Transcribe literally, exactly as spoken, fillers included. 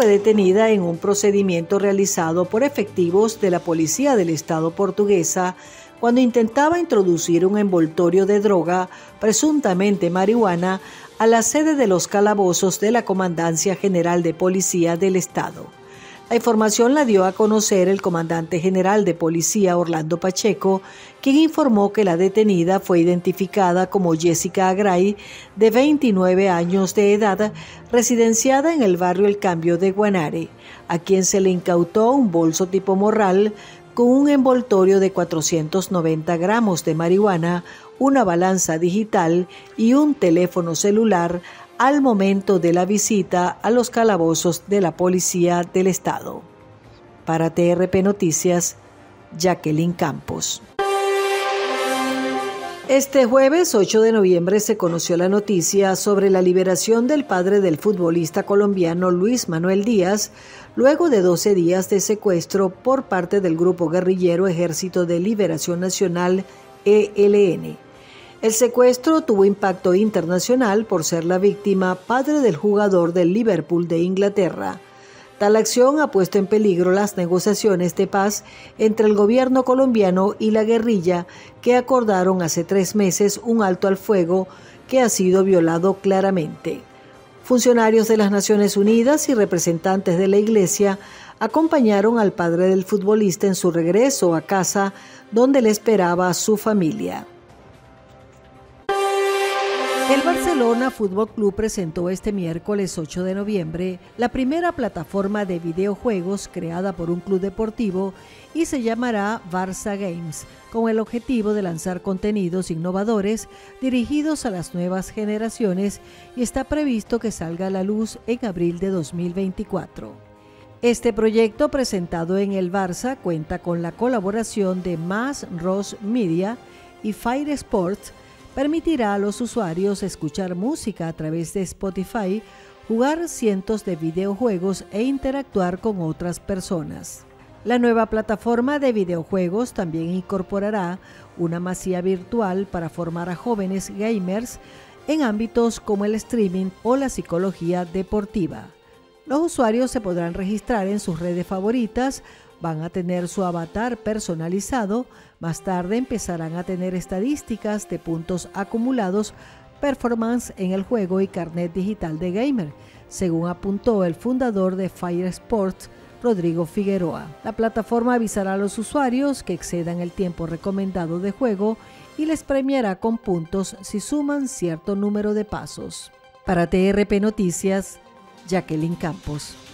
detenida en un procedimiento realizado por efectivos de la Policía del Estado portuguesa cuando intentaba introducir un envoltorio de droga, presuntamente marihuana, a la sede de los calabozos de la Comandancia General de Policía del Estado. La información la dio a conocer el comandante general de policía Orlando Pacheco, quien informó que la detenida fue identificada como Jessica Agray, de veintinueve años de edad, residenciada en el barrio El Cambio de Guanare, a quien se le incautó un bolso tipo morral con un envoltorio de cuatrocientos noventa gramos de marihuana, una balanza digital y un teléfono celular al momento de la visita a los calabozos de la Policía del Estado. Para T R P Noticias, Jacqueline Campos. Este jueves ocho de noviembre se conoció la noticia sobre la liberación del padre del futbolista colombiano Luis Manuel Díaz, luego de doce días de secuestro por parte del grupo guerrillero Ejército de Liberación Nacional, E L N. El secuestro tuvo impacto internacional por ser la víctima padre del jugador del Liverpool de Inglaterra. Tal acción ha puesto en peligro las negociaciones de paz entre el gobierno colombiano y la guerrilla, que acordaron hace tres meses un alto al fuego que ha sido violado claramente. Funcionarios de las Naciones Unidas y representantes de la Iglesia acompañaron al padre del futbolista en su regreso a casa, donde le esperaba a su familia. El Barcelona Fútbol Club presentó este miércoles ocho de noviembre la primera plataforma de videojuegos creada por un club deportivo y se llamará Barça Games, con el objetivo de lanzar contenidos innovadores dirigidos a las nuevas generaciones, y está previsto que salga a la luz en abril de dos mil veinticuatro. Este proyecto, presentado en el Barça, cuenta con la colaboración de Mas Ross Media y Fire Sports. Permitirá a los usuarios escuchar música a través de Spotify, jugar cientos de videojuegos e interactuar con otras personas. La nueva plataforma de videojuegos también incorporará una masía virtual para formar a jóvenes gamers en ámbitos como el streaming o la psicología deportiva. Los usuarios se podrán registrar en sus redes favoritas, van a tener su avatar personalizado, más tarde empezarán a tener estadísticas de puntos acumulados, performance en el juego y carnet digital de gamer, según apuntó el fundador de Fire Sports, Rodrigo Figueroa. La plataforma avisará a los usuarios que excedan el tiempo recomendado de juego y les premiará con puntos si suman cierto número de pasos. Para T R P Noticias, Jacqueline Campos.